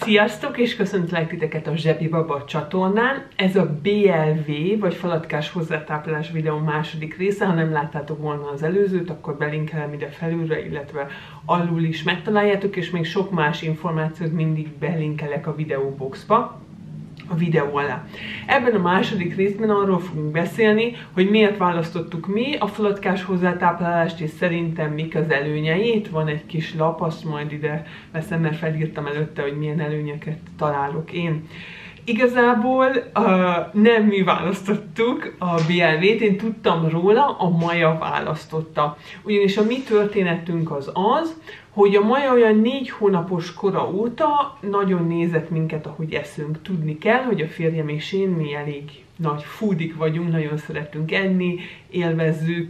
Sziasztok, és köszöntlek titeket a Zsebi Baba csatornán. Ez a BLV, vagy falatkás hozzátáplálás videó második része. Ha nem láttátok volna az előzőt, akkor belinkelem ide felülre, illetve alul is megtaláljátok, és még sok más információt mindig belinkelek a videóboxba, a videó alá. Ebben a második részben arról fogunk beszélni, hogy miért választottuk mi a falatkás hozzátáplálást, és szerintem mik az előnyei. Itt van egy kis lap, azt majd ide veszem, mert felírtam előtte, hogy milyen előnyeket találok én. Igazából nem mi választottuk a BLV-t, én tudtam róla, a Maja választotta. Ugyanis a mi történetünk az, hogy a Maja olyan 4 hónapos kora óta nagyon nézett minket, ahogy eszünk. Tudni kell, hogy a férjem és én, mi elég nagy foodik vagyunk, nagyon szeretünk enni, élvezzük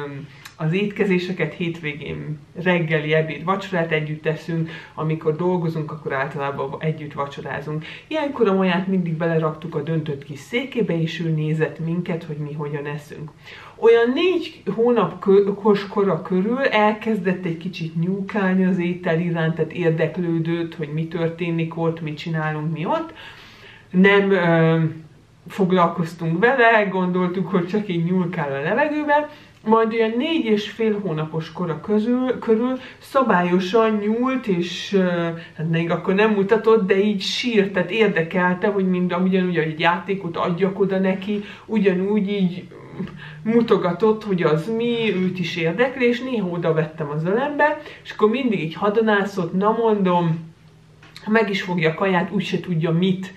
az étkezéseket, hétvégén reggeli, ebéd, vacsorát együtt teszünk, amikor dolgozunk, akkor általában együtt vacsorázunk. Ilyenkor a Maját mindig beleraktuk a döntött kis székébe, és ő nézett minket, hogy mi hogyan eszünk. Olyan 4 hónapos kora körül elkezdett egy kicsit nyúkálni az étel iránt, tehát érdeklődött, hogy mi történik ott, mit csinálunk mi ott. Nem foglalkoztunk vele, gondoltuk, hogy csak így nyúlkál a levegőbe, majd olyan 4,5 hónapos kora körül szabályosan nyúlt, és hát még akkor nem mutatott, de így sírt, tehát érdekelte, hogy ugyanúgy egy játékot adjak oda neki, ugyanúgy így mutogatott, hogy az mi, őt is érdekli, és néha oda vettem az ölembe, és akkor mindig így hadonászott, na mondom, meg is fogja a kaját, úgyse tudja, mit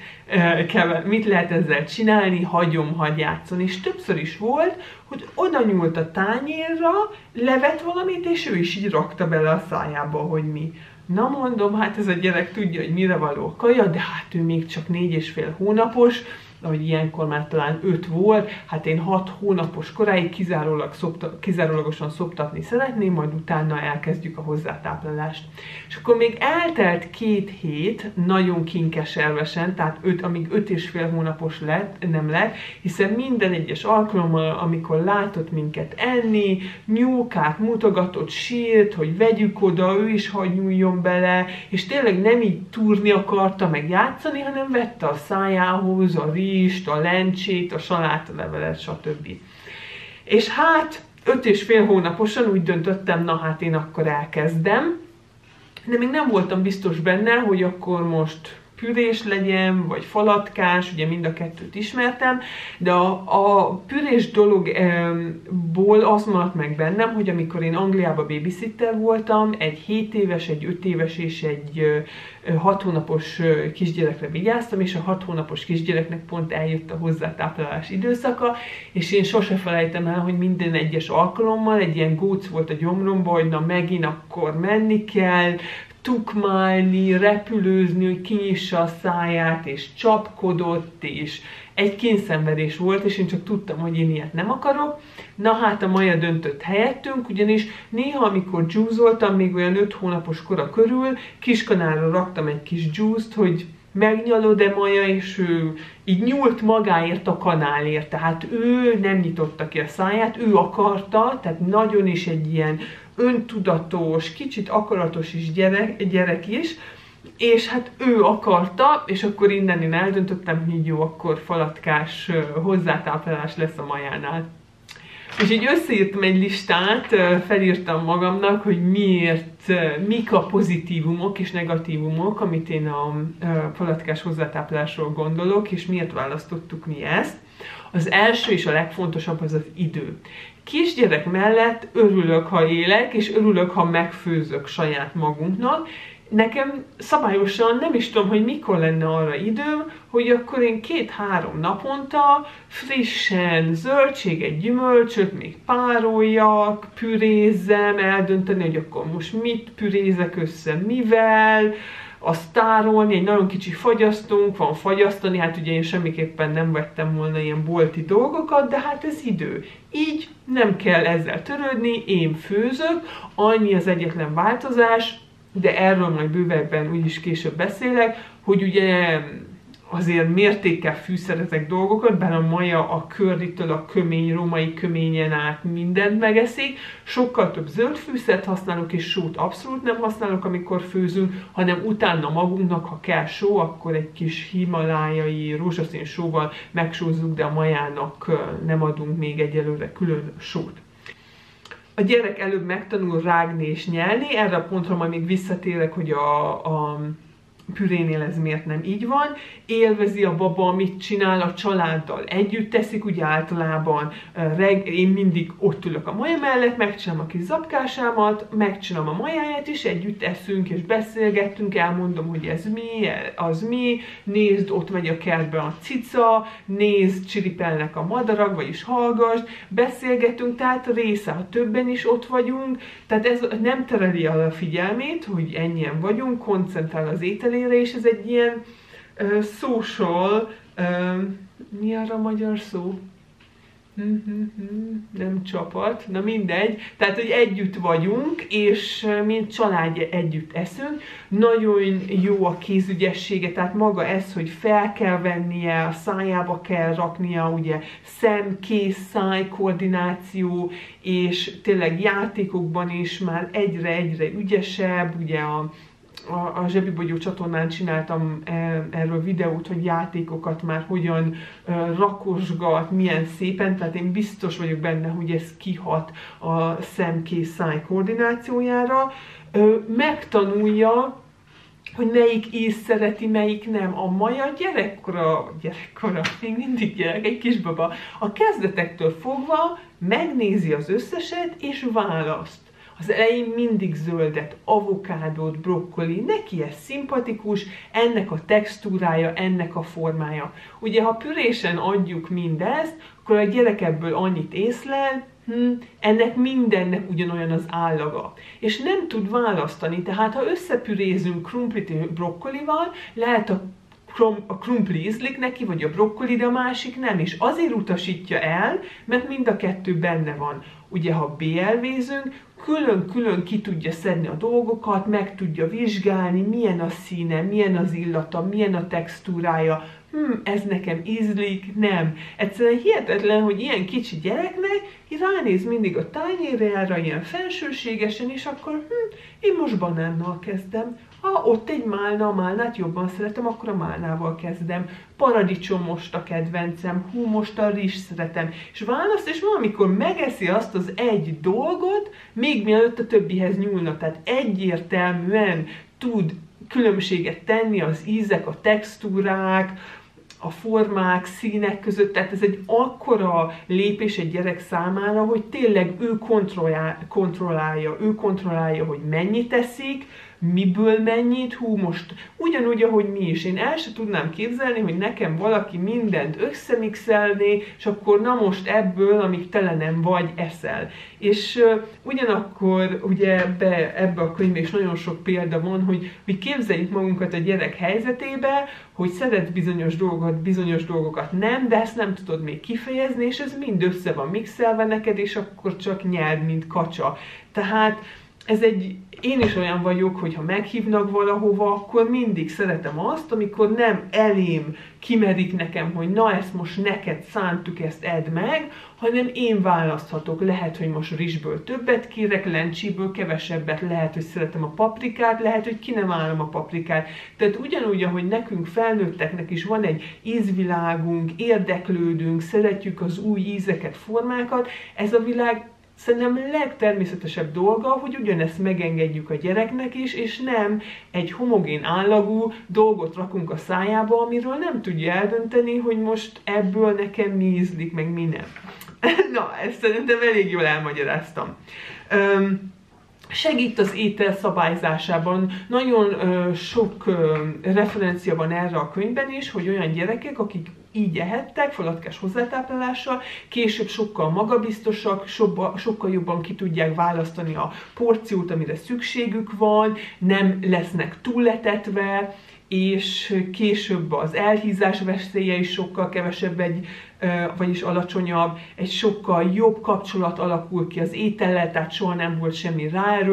lehet ezzel csinálni, hagy játszon. És többször is volt, hogy oda nyúlt a tányérra, levett valamit, és ő is így rakta bele a szájába, hogy mi. Na mondom, hát ez a gyerek tudja, hogy mire való a kaja, de hát ő még csak 4,5 hónapos, ahogy ilyenkor már talán 5 volt, hát én 6 hónapos koráig kizárólagosan szoptatni szeretném, majd utána elkezdjük a hozzátáplálást. És akkor még eltelt 2 hét, nagyon kinkeservesen, tehát amíg 5,5 hónapos nem lett, hiszen minden egyes alkalommal, amikor látott minket enni, nyúlkált, mutogatott, sírt, hogy vegyük oda, ő is hagy nyúljon bele, és tényleg nem így túrni akarta, meg játszani, hanem vette a szájához a rizst, a lencsét, a salátalevelet, stb. És hát 5,5 hónaposan úgy döntöttem, na hát én akkor elkezdem, de még nem voltam biztos benne, hogy akkor most pürés legyen, vagy falatkás, ugye mind a kettőt ismertem, de a pürés dologból az maradt meg bennem, hogy amikor én Angliában babysitter voltam, egy 7 éves, egy 5 éves és egy 6 hónapos kisgyerekre vigyáztam, és a 6 hónapos kisgyereknek pont eljött a hozzátáplálás időszaka, és én sose felejtem el, hogy minden egyes alkalommal egy ilyen góc volt a gyomromban, hogy na megint akkor menni kell, tukmálni, repülőzni, hogy kinyissa a száját, és csapkodott, és egy kényszenvedés volt, és én csak tudtam, hogy én ilyet nem akarok. Na hát a Maja döntött helyettünk, ugyanis néha, amikor dzsúzoltam, még olyan 5 hónapos kora körül, kiskanára raktam egy kis dzsúzt, hogy megnyalod-e Maja, és ő így nyúlt magáért a kanálért, tehát ő nem nyitotta ki a száját, ő akarta, tehát nagyon is egy ilyen öntudatos, kicsit akaratos is gyerek is, és hát ő akarta, és akkor innen én eldöntöttem, hogy jó, akkor falatkás hozzátáplálás lesz a Majánál. És így összeírtam egy listát, felírtam magamnak, hogy mik a pozitívumok és negatívumok, amit én a falatkás hozzátáplálásról gondolok, és miért választottuk mi ezt. Az első és a legfontosabb az az idő. Kisgyerek mellett örülök, ha élek, és örülök, ha megfőzök saját magunknak. Nekem szabályosan nem is tudom, hogy mikor lenne arra időm, hogy akkor én 2-3 naponta frissen zöldséget, gyümölcsöt még pároljak, pürézzem, eldönteni, hogy akkor most mit pürézek össze, mivel, azt tárolni, egy nagyon kicsi fagyasztónk van, fagyasztani, hát ugye én semmiképpen nem vettem volna ilyen bolti dolgokat, de hát ez idő. Így nem kell ezzel törődni, én főzök, annyi az egyetlen változás, de erről majd bővebben úgyis később beszélek, hogy ugye azért mértékkel fűszerezek dolgokat, bár a maja a currytől a kömény, római köményen át mindent megeszik. Sokkal több zöld fűszert használok, és sót abszolút nem használok, amikor főzünk, hanem utána magunknak, ha kell só, akkor egy kis himalájai rózsaszín sóval megsózzuk, de a majának nem adunk még egyelőre külön sót. A gyerek előbb megtanul rágni és nyelni, erre a pontra majd még visszatérek, hogy a pürénél ez miért nem így van. Élvezi a baba, amit csinál, a családdal együtt teszik, ugye általában én mindig ott ülök a maja mellett, megcsinálom a kis zapkásámat, megcsinálom a majáját is, együtt eszünk és beszélgettünk, elmondom, hogy ez mi, az mi, nézd, ott megy a kertbe a cica, nézd, csiripelnek a madarak, vagyis hallgasd, beszélgetünk, tehát része, ha többen is ott vagyunk, tehát ez nem tereli el a figyelmét, hogy ennyien vagyunk, koncentrál az ételére, és ez egy ilyen social, mi arra a magyar szó? Nem csapat, na mindegy, tehát, hogy együtt vagyunk, és mint család együtt eszünk. Nagyon jó a kézügyessége, tehát maga ez, hogy fel kell vennie, a szájába kell raknia, ugye szem-kéz-száj koordináció, és tényleg játékokban is már egyre ügyesebb, ugye a Zsebibogyó csatornán csináltam erről videót, hogy játékokat már hogyan rakosgat, milyen szépen, tehát én biztos vagyok benne, hogy ez kihat a szem-kéz-száj koordinációjára. Megtanulja, hogy melyik íz szereti, melyik nem. A maja gyerekkora, még mindig gyerek, egy kisbaba, a kezdetektől fogva megnézi az összeset és választ. Az elején mindig zöldet, avokádót, brokkoli, neki ez szimpatikus, ennek a textúrája, ennek a formája. Ugye, ha pürésen adjuk mindezt, akkor a gyerek ebből annyit észlel, ennek mindennek ugyanolyan az állaga. És nem tud választani, tehát ha összepürézünk krumplit brokkolival, lehet a krumpli ízlik neki, vagy a brokkoli, de a másik nem, és azért utasítja el, mert mind a kettő benne van. Ugye, ha BLV-zünk, külön-külön ki tudja szedni a dolgokat, meg tudja vizsgálni, milyen a színe, milyen az illata, milyen a textúrája, ez nekem ízlik, nem. Egyszerűen hihetetlen, hogy ilyen kicsi gyereknek ránéz mindig a tányérjára, ilyen fensőségesen, és akkor én most banánnal kezdem. Ha ott egy málna, a málnát jobban szeretem, akkor a málnával kezdem. Paradicsom most a kedvencem, most a rizs szeretem. És választ, és valamikor megeszi azt az egy dolgot, még mielőtt a többihez nyúlna. Tehát egyértelműen tud különbséget tenni az ízek, a textúrák, a formák, színek között, tehát ez egy akkora lépés egy gyerek számára, hogy tényleg ő kontrollálja, hogy mennyit teszik, miből mennyit, most ugyanúgy, ahogy mi is. Én el sem tudnám képzelni, hogy nekem valaki mindent összemixelné, és akkor na most ebből, amíg tele nem vagy, eszel. És ugyanakkor ugye ebbe a könyvben is nagyon sok példa van, hogy képzeljük magunkat a gyerek helyzetébe, hogy szeret bizonyos dolgokat nem, de ezt nem tudod még kifejezni, és ez mind össze van mixelve neked, és akkor csak nyeld, mint kacsa. Tehát én is olyan vagyok, hogy ha meghívnak valahova, akkor mindig szeretem azt, amikor nem elém kimerik nekem, hogy na ezt most neked szántuk, ezt edd meg, hanem én választhatok. Lehet, hogy most rizsből többet kérek, lencsiből kevesebbet, lehet, hogy szeretem a paprikát, lehet, hogy ki nem állom a paprikát. Tehát ugyanúgy, ahogy nekünk felnőtteknek is van egy ízvilágunk, érdeklődünk, szeretjük az új ízeket, formákat, ez a világ szerintem legtermészetesebb dolga, hogy ugyanezt megengedjük a gyereknek is, és nem egy homogén állagú dolgot rakunk a szájába, amiről nem tudja eldönteni, hogy most ebből nekem mi ízlik, meg mi nem. Na, ezt szerintem elég jól elmagyaráztam. Segít az étel szabályzásában. Nagyon sok referencia van erre a könyvben is, hogy olyan gyerekek, akik így ehettek, falatkás hozzátáplálással, később sokkal magabiztosak, sokkal jobban ki tudják választani a porciót, amire szükségük van, nem lesznek túletetve, és később az elhízás veszélye is sokkal kevesebb, vagyis alacsonyabb, egy sokkal jobb kapcsolat alakul ki az étellel, tehát soha nem volt semmi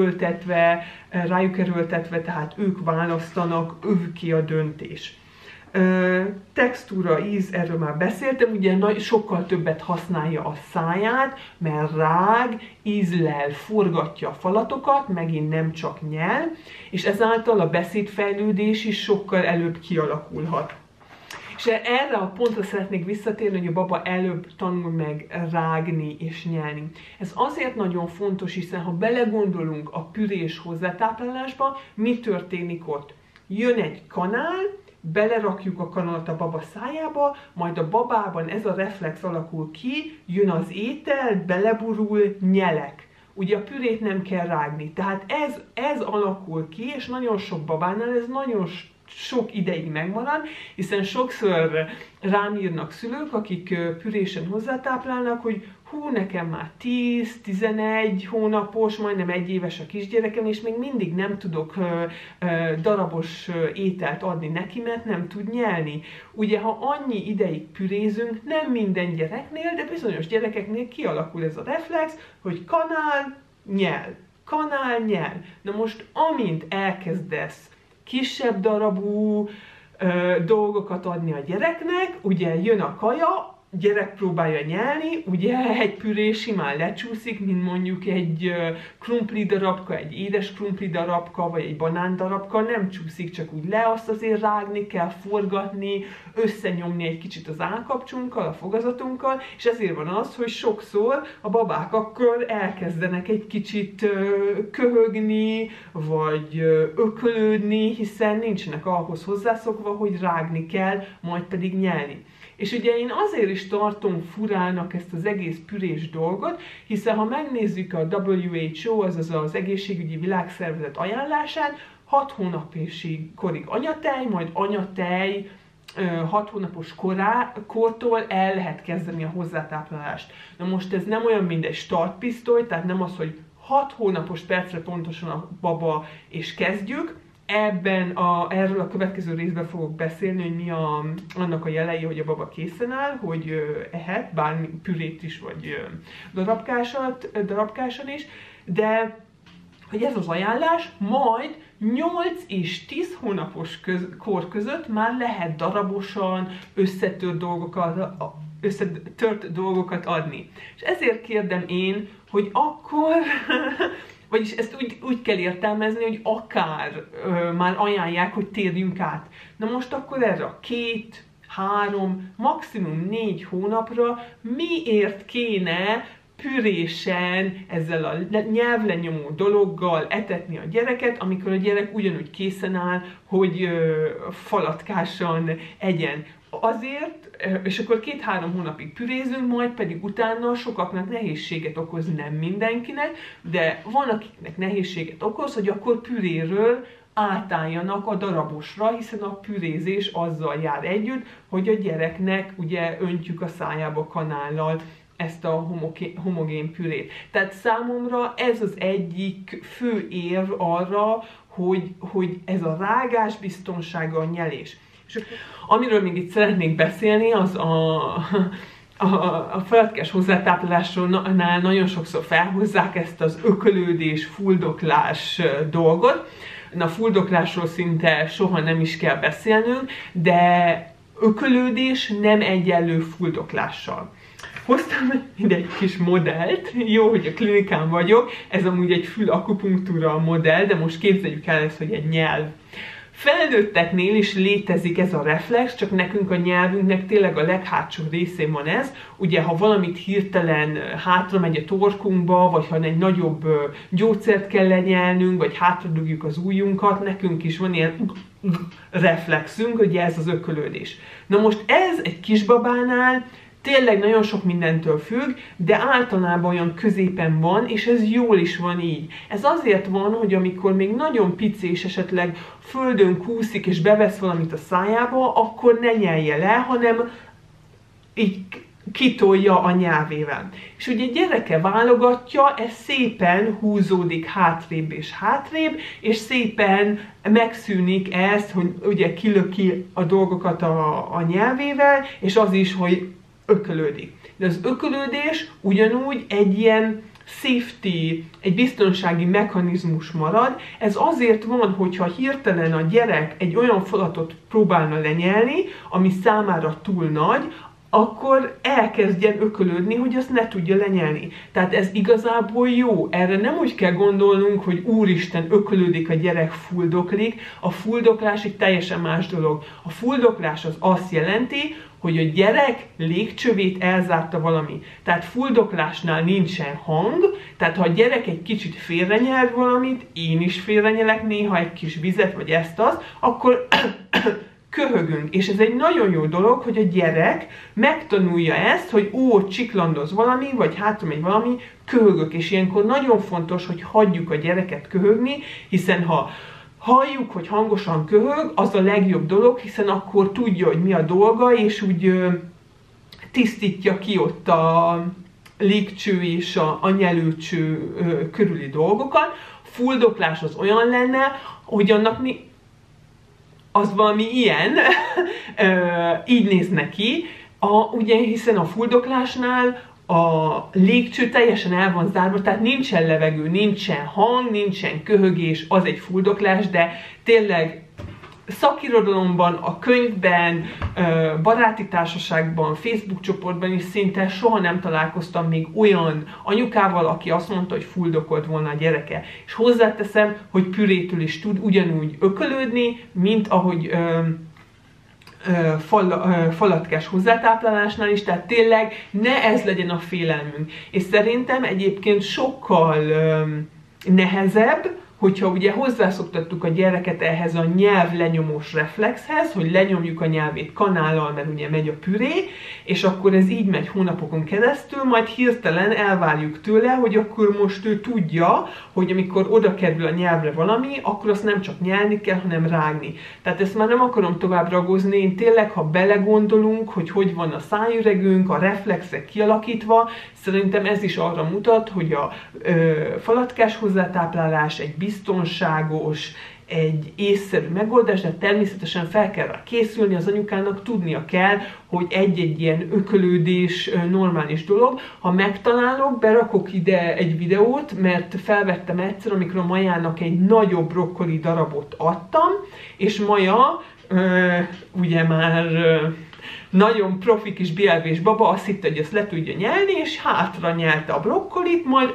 rájuk erőltetve, tehát ők választanak, ők ki a döntés. Textúra, íz, erről már beszéltem, ugye sokkal többet használja a száját, mert rág, ízlel, forgatja a falatokat, megint nem csak nyel, és ezáltal a beszédfejlődés is sokkal előbb kialakulhat. És erre a pontra szeretnék visszatérni, hogy a baba előbb tanul meg rágni és nyelni. Ez azért nagyon fontos, hiszen ha belegondolunk a pürés hozzátáplálásba, mi történik ott? Jön egy kanál, belerakjuk a kanalat a baba szájába, majd a babában ez a reflex alakul ki, jön az étel, beleburul, nyelek. Ugye a pürét nem kell rágni, tehát ez alakul ki, és nagyon sok babánál ez nagyon sok ideig megmarad, hiszen sokszor rám írnak szülők, akik pürésen hozzátáplálnak, hogy hú, nekem már 10-11 hónapos, majdnem 1 éves a kisgyerekem, és még mindig nem tudok darabos ételt adni neki, mert nem tud nyelni. Ugye, ha annyi ideig pürézünk, nem minden gyereknél, de bizonyos gyerekeknél kialakul ez a reflex, hogy kanál, nyel, kanál, nyel. Na most, amint elkezdesz kisebb darabú dolgokat adni a gyereknek, ugye jön a kaja, gyerek próbálja nyelni, ugye egy püré simán lecsúszik, mint mondjuk egy krumpli darabka, egy édes krumpli darabka, vagy egy banán darabka, nem csúszik csak úgy le, azt azért rágni kell, forgatni, összenyomni egy kicsit az állkapcsunkkal, a fogazatunkkal, és ezért van az, hogy sokszor a babák akkor elkezdenek egy kicsit köhögni, vagy ökölődni, hiszen nincsenek ahhoz hozzászokva, hogy rágni kell, majd pedig nyelni. És ugye én azért is tartom furának ezt az egész pürés dolgot, hiszen ha megnézzük a WHO, azaz az Egészségügyi Világszervezet ajánlását, 6 hónapig korig anyatej, majd anyatej 6 hónapos kortól el lehet kezdeni a hozzátáplálást. Na most ez nem olyan, mint egy startpisztoly, tehát nem az, hogy 6 hónapos percre pontosan a baba és kezdjük. Erről a következő részben fogok beszélni, hogy mi annak a jelei, hogy a baba készen áll, hogy ehet, bármi pürét is, vagy darabkásan is, de hogy ez az ajánlás, majd 8 és 10 hónapos kor között már lehet darabosan összetört dolgokat adni. És ezért kérdem én, hogy akkor... Vagyis ezt úgy kell értelmezni, hogy akár már ajánlják, hogy térjünk át. Na most akkor erre a 2, 3, maximum 4 hónapra miért kéne pürésen, ezzel a nyelvlenyomó dologgal etetni a gyereket, amikor a gyerek ugyanúgy készen áll, hogy falatkásan egyen. Azért, és akkor 2-3 hónapig pürézünk, majd pedig utána sokaknak nehézséget okoz, nem mindenkinek, de van, akiknek nehézséget okoz, hogy akkor püréről átálljanak a darabosra, hiszen a pürézés azzal jár együtt, hogy a gyereknek ugye öntjük a szájába kanállal ezt a homogén pürét. Tehát számomra ez az egyik fő érv arra, hogy ez a rágás biztonsága, a nyelés. És amiről még itt szeretnék beszélni, az a felatkás hozzátáplálásnál nagyon sokszor felhozzák ezt az ökölődés, fuldoklás dolgot. Na, fuldoklásról szinte soha nem is kell beszélnünk, de ökölődés nem egyenlő fuldoklással. Hoztam ide egy kis modellt, jó, hogy a klinikán vagyok, ez amúgy egy fülakupunktúra modell, de most képzeljük el ezt, hogy egy nyelv. Felnőtteknél is létezik ez a reflex, csak nekünk a nyelvünknek tényleg a leghátsó részén van ez. Ugye, ha valamit hirtelen hátra megy a torkunkba, vagy ha egy nagyobb gyógyszert kell lenyelnünk, vagy hátradugjuk az ujjunkat, nekünk is van ilyen reflexünk, ugye ez az ökölődés. Na most ez egy kisbabánál tényleg nagyon sok mindentől függ, de általában olyan középen van, és ez jól is van így. Ez azért van, hogy amikor még nagyon pici és esetleg földön kúszik és bevesz valamit a szájába, akkor ne nyelje le, hanem így kitolja a nyelvével. És ugye gyereke válogatja, ez szépen húzódik hátrébb és hátrébb, és szépen megszűnik ez, hogy ugye kilöki a dolgokat a nyelvével, és az is, hogy ökölődik. De az ökölődés ugyanúgy egy ilyen safety, egy biztonsági mechanizmus marad. Ez azért van, hogyha hirtelen a gyerek egy olyan falatot próbálna lenyelni, ami számára túl nagy, akkor elkezdjen ökölődni, hogy azt ne tudja lenyelni. Tehát ez igazából jó. Erre nem úgy kell gondolnunk, hogy úristen, ökölődik a gyerek, fuldoklik. A fuldoklás egy teljesen más dolog. A fuldoklás az azt jelenti, hogy a gyerek légcsövét elzárta valami. Tehát fuldoklásnál nincsen hang, tehát ha a gyerek egy kicsit félrenyel valamit, én is félrenyelek néha egy kis vizet, vagy ezt-azt, akkor köhögünk. És ez egy nagyon jó dolog, hogy a gyerek megtanulja ezt, hogy csiklandoz valami, vagy hátra megy valami, köhögök. És ilyenkor nagyon fontos, hogy hagyjuk a gyereket köhögni, hiszen ha halljuk, hogy hangosan köhög, az a legjobb dolog, hiszen akkor tudja, hogy mi a dolga, és úgy tisztítja ki ott a légcső és a nyelőcső körüli dolgokat. Fuldoklás az olyan lenne, hogy annak az valami ilyen, így néz neki, ugye hiszen a fuldoklásnál a légcső teljesen el van zárva, tehát nincsen levegő, nincsen hang, nincsen köhögés, az egy fuldoklás, de tényleg szakirodalomban, a könyvben, baráti társaságban, Facebook csoportban is szinte soha nem találkoztam még olyan anyukával, aki azt mondta, hogy fuldokolt volna a gyereke. És hozzáteszem, hogy pürétől is tud ugyanúgy ökölődni, mint ahogy falatkás hozzátáplálásnál is, tehát tényleg ne ez legyen a félelmünk. És szerintem egyébként sokkal nehezebb, hogyha ugye hozzászoktattuk a gyereket ehhez a nyelvlenyomós reflexhez, hogy lenyomjuk a nyelvét kanállal, mert ugye megy a püré, és akkor ez így megy hónapokon keresztül, majd hirtelen elvárjuk tőle, hogy akkor most ő tudja, hogy amikor oda kerül a nyelvre valami, akkor azt nem csak nyelni kell, hanem rágni. Tehát ezt már nem akarom tovább ragozni, én tényleg, ha belegondolunk, hogy van a szájüregünk, a reflexek kialakítva, szerintem ez is arra mutat, hogy a falatkás hozzátáplálás egy biztonságos, egy észszerű megoldás, de természetesen fel kell rá készülni, az anyukának tudnia kell, hogy egy-egy ilyen ökölődés normális dolog. Ha megtalálok, berakok ide egy videót, mert felvettem egyszer, amikor a Majának egy nagyobb brokkoli darabot adtam, és Maja ugye már nagyon profi kis bielvés baba, azt hitte, hogy ezt le tudja nyelni, és hátra nyelte a brokkolit, majd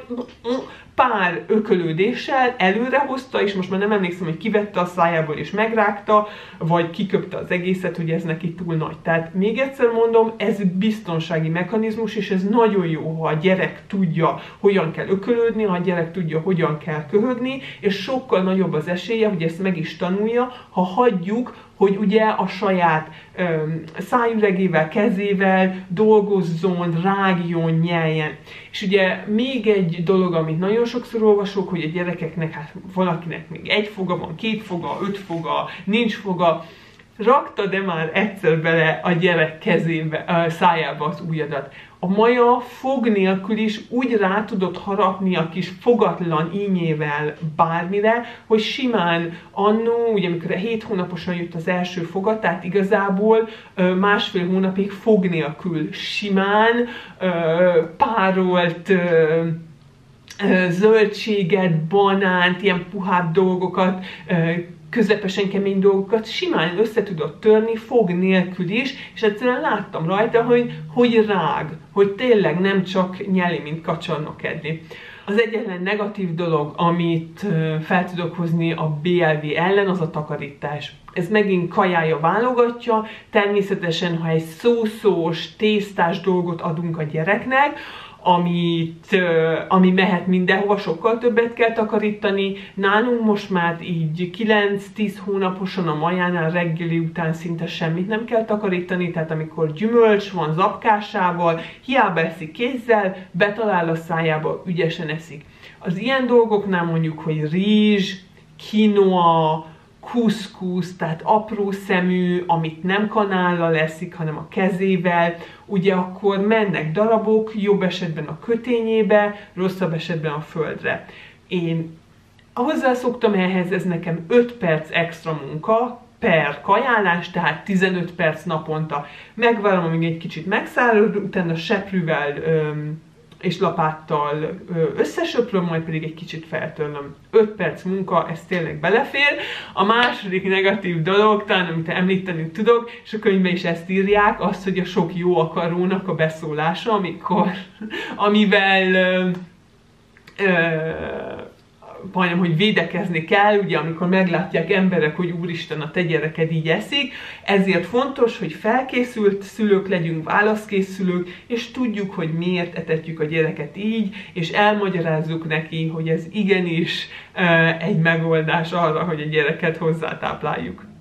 pár ökölődéssel előrehozta, és most már nem emlékszem, hogy kivette a szájából és megrágta, vagy kiköpte az egészet, hogy ez neki túl nagy. Tehát még egyszer mondom, ez biztonsági mechanizmus, és ez nagyon jó, ha a gyerek tudja, hogyan kell ökölődni, ha a gyerek tudja, hogyan kell köhögni, és sokkal nagyobb az esélye, hogy ezt meg is tanulja, ha hagyjuk, hogy ugye a saját szájüregével, kezével dolgozzon, rágjon, nyeljen. És ugye még egy dolog, amit nagyon sokszor olvasok, hogy a gyerekeknek, hát valakinek még egy foga van, 2 foga, 5 foga, nincs foga. Raktad-e már egyszer bele a gyerek kezébe, szájába az ujjadat? A Maja fog nélkül is úgy rá tudott harapni a kis fogatlan ínyével bármire, hogy simán annó, ugye amikor 7 hónaposan jött az első foga, tehát igazából 1,5 hónapig fog nélkül simán párolt zöldséget, banánt, ilyen puhább dolgokat, közepesen kemény dolgokat simán össze tudott törni, fog nélkül is, és egyszerűen láttam rajta, hogy rág, hogy tényleg nem csak nyeli, mint kacsannak edni. Az egyetlen negatív dolog, amit fel tudok hozni a BLV ellen, az a takarítás. Ez megint kajája válogatja, természetesen, ha egy szószós, tésztás dolgot adunk a gyereknek, ami mehet mindenhova, sokkal többet kell takarítani. Nálunk most már így 9-10 hónaposan a Majánál reggeli után szinte semmit nem kell takarítani, tehát amikor gyümölcs van zapkásával, hiába eszik kézzel, betalál a szájába, ügyesen eszik. Az ilyen dolgoknál mondjuk, hogy rizs, quinoa, kuszkusz, tehát apró szemű, amit nem kanállal eszik, hanem a kezével, ugye akkor mennek darabok, jobb esetben a kötényébe, rosszabb esetben a földre. Én hozzászoktam ehhez, ez nekem 5 perc extra munka per kajálás, tehát 15 perc naponta. Megvárom, amíg egy kicsit megszállod, utána seprűvel és lapáttal összesöpröm, majd pedig egy kicsit feltörlöm. 5 perc munka, ez tényleg belefér. A második negatív dolog, talán amit említeni tudok, és a könyvben is ezt írják, az, hogy a sok jó akarónak a beszólása, amivel majdnem, hogy védekezni kell, ugye, amikor meglátják emberek, hogy úristen, a te gyereked így eszik, ezért fontos, hogy felkészült szülők legyünk, válaszkész szülők, és tudjuk, hogy miért etetjük a gyereket így, és elmagyarázzuk neki, hogy ez igenis egy megoldás arra, hogy a gyereket hozzátápláljuk.